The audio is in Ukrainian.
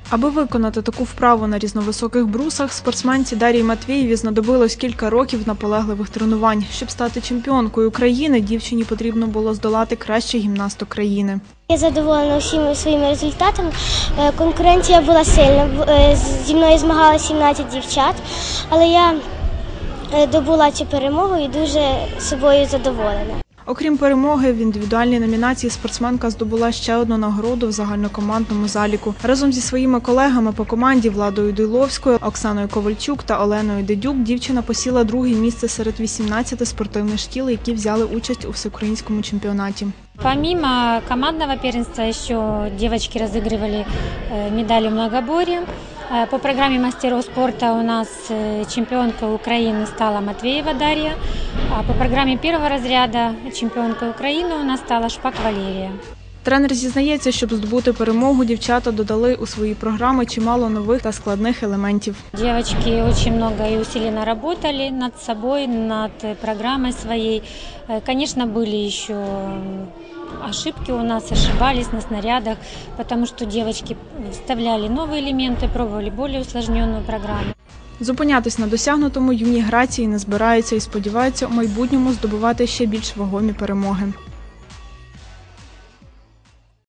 Аби виконати таку вправу на різновисоких брусах, спортсменці Дарії Матвєєвій знадобилось кілька років наполегливих тренувань. Щоб стати чемпіонкою України, дівчині потрібно було здолати кращих гімнасток країни. Я задоволена всіма своїми результатами. Конкуренція була сильна. Зі мною змагалися 17 дівчат, але я добула цю перемогу і дуже собою задоволена. Окрім перемоги, в індивідуальній номінації спортсменка здобула ще одну нагороду в загальнокомандному заліку. Разом зі своїми колегами по команді Владою Диловською, Оксаною Ковальчук та Оленою Дедюк дівчина посіла друге місце серед 18 спортивних шкіл, які взяли участь у всеукраїнському чемпіонаті. Помимо командного первенства еще девочки разыгрывали медали в многоборье. По программе мастеров спорта у нас чемпионкой Украины стала Матвеева Дарья, а по программе первого разряда чемпионкой Украины у нас стала Шпак Валерия. Тренер зізнається, щоб здобути перемогу, дівчата додали у свої програми чимало нових та складних елементів. Девочки очень много и усиленно работали над собой, над программой своей. Конечно, были еще ошибки у нас, ошибались на снарядах, потому что девочки вставляли новые элементы, пробовали более усложненную программу. Зупинятись на досягнутому юні Грації не збираються і сподіваються у майбутньому здобувати ще більш вагомі перемоги.